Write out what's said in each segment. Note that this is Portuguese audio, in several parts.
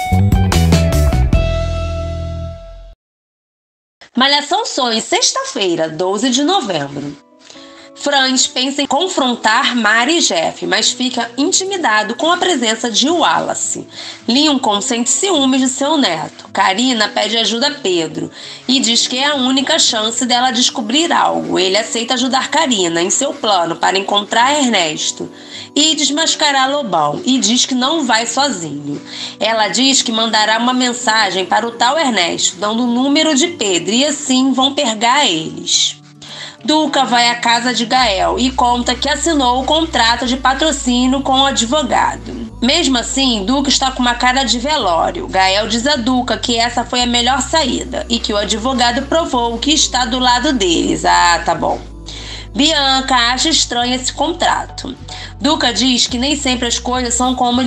Malhação Sonhos, sexta-feira, 12 de novembro. Franz pensa em confrontar Mari e Jeff, mas fica intimidado com a presença de Wallace. Lincoln sente ciúmes de seu neto. Karina pede ajuda a Pedro e diz que é a única chance dela descobrir algo. Ele aceita ajudar Karina em seu plano para encontrar Ernesto e desmascarar Lobão, e diz que não vai sozinho. Ela diz que mandará uma mensagem para o tal Ernesto, dando o número de Pedro, e assim vão pegar eles. Duca vai à casa de Gael e conta que assinou o contrato de patrocínio com o advogado. Mesmo assim, Duca está com uma cara de velório. Gael diz a Duca que essa foi a melhor saída e que o advogado provou que está do lado deles. Ah, tá bom. Bianca acha estranho esse contrato. Duca diz que nem sempre as coisas são como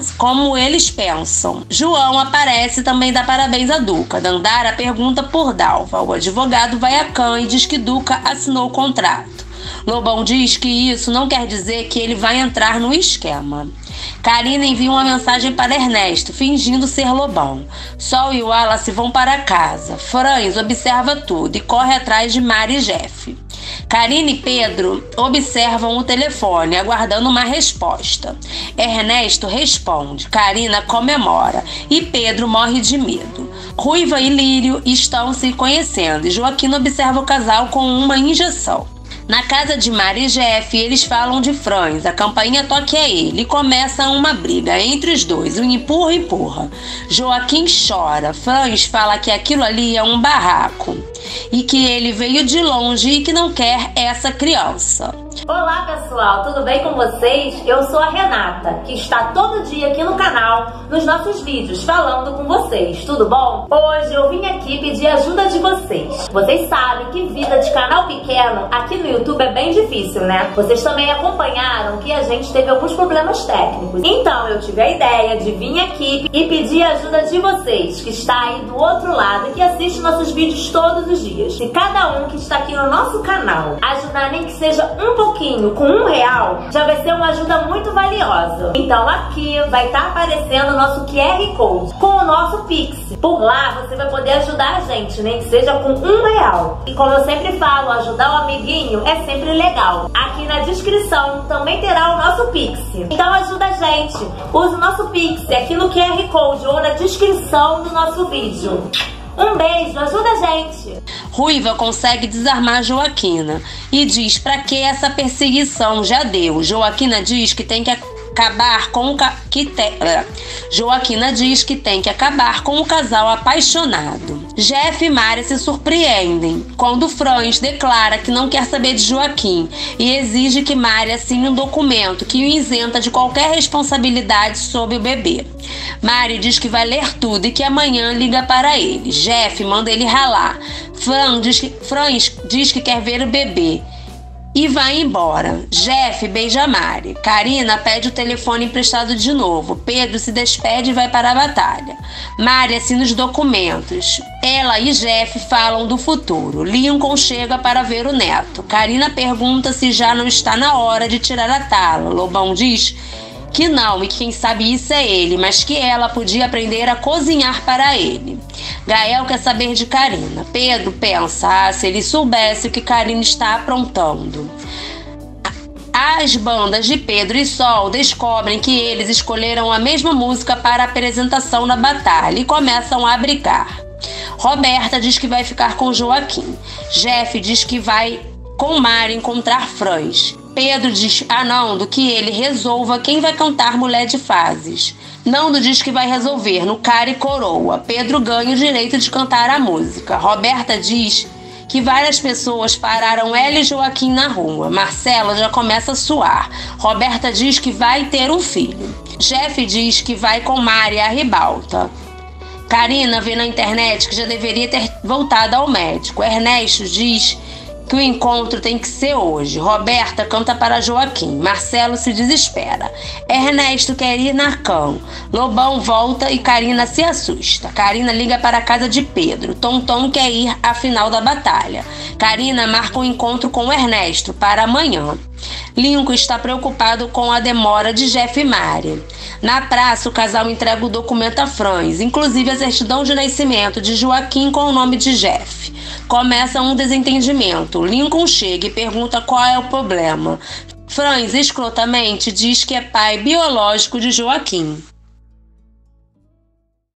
eles pensam. João aparece e também dá parabéns a Duca. Dandara pergunta por Dalva. O advogado vai a Can e diz que Duca assinou o contrato. Lobão diz que isso não quer dizer que ele vai entrar no esquema. Karina envia uma mensagem para Ernesto, fingindo ser Lobão. Sol e Wallace vão para casa. Franz observa tudo e corre atrás de Mari e Jeff. Karina e Pedro observam o telefone, aguardando uma resposta. Ernesto responde, Karina comemora e Pedro morre de medo. Ruiva e Lírio estão se conhecendo e Joaquina observa o casal com uma injeção. Na casa de Mari e Jeff, eles falam de Franz, a campainha toca ele e começa uma briga entre os dois, um empurra. Joaquim chora, Franz fala que aquilo ali é um barraco e que ele veio de longe e que não quer essa criança. Olá pessoal, tudo bem com vocês? Eu sou a Renata, que está todo dia aqui no canal, nos nossos vídeos, falando com vocês, tudo bom? Hoje eu vim aqui pedir ajuda de vocês. Vocês sabem que vida de canal pequeno aqui no YouTube é bem difícil, né? Vocês também acompanharam que a gente teve alguns problemas técnicos. Então eu tive a ideia de vir aqui e pedir a ajuda de vocês, que está aí do outro lado e que assiste nossos vídeos todos os dias. Se cada um que está aqui no nosso canal ajudar nem que seja um pouquinho, com R$1, já vai ser uma ajuda muito valiosa. Então aqui vai estar aparecendo o nosso QR Code com o nosso Pix. Por lá você vai poder ajudar a gente, nem que seja com R$1. E como eu sempre falo, ajudar o amiguinho é sempre legal. Aqui na descrição também terá o nosso Pix. Então ajuda a gente. Use o nosso Pix aqui no QR Code ou na descrição do nosso vídeo. Um beijo, ajuda a gente! Ruiva consegue desarmar Joaquina e diz pra que essa perseguição, já deu. Joaquina diz que tem que acabar com Joaquina diz que tem que acabar com o casal apaixonado. Jeff e Mari se surpreendem quando Franz declara que não quer saber de Joaquim e exige que Mari assine um documento que o isenta de qualquer responsabilidade sobre o bebê. Mari diz que vai ler tudo e que amanhã liga para ele. Jeff manda ele ralar. Franz diz que quer ver o bebê e vai embora. Jeff beija Mari. Karina pede o telefone emprestado de novo. Pedro se despede e vai para a batalha. Mari assina os documentos. Ela e Jeff falam do futuro. Lincoln chega para ver o neto. Karina pergunta se já não está na hora de tirar a tala. Lobão diz que não e que quem sabe isso é ele, mas que ela podia aprender a cozinhar para ele. Gael quer saber de Karina. Pedro pensa, se ele soubesse o que Karina está aprontando. As bandas de Pedro e Sol descobrem que eles escolheram a mesma música para a apresentação na batalha e começam a brigar. Roberta diz que vai ficar com Joaquim. Jeff diz que vai com Mari encontrar Franz. Pedro diz a Nando que ele resolva quem vai cantar Mulher de Fases. Nando diz que vai resolver no Cara e Coroa. Pedro ganha o direito de cantar a música. Roberta diz que várias pessoas pararam ela e Joaquim na rua. Marcela já começa a suar. Roberta diz que vai ter um filho. Jeff diz que vai com Mari à ribalta. Karina vê na internet que já deveria ter voltado ao médico. Ernesto diz que o encontro tem que ser hoje. Roberta canta para Joaquim. Marcelo se desespera. Ernesto quer ir na cama. Lobão volta e Karina se assusta. Karina liga para a casa de Pedro. Tonton quer ir à final da batalha. Karina marca um encontro com Ernesto para amanhã. Lincoln está preocupado com a demora de Jeff e Mari. Na praça, o casal entrega o documento a Franz, inclusive a certidão de nascimento de Joaquim com o nome de Jeff. Começa um desentendimento. Lincoln chega e pergunta qual é o problema. Franz, escrotamente, diz que é pai biológico de Joaquim.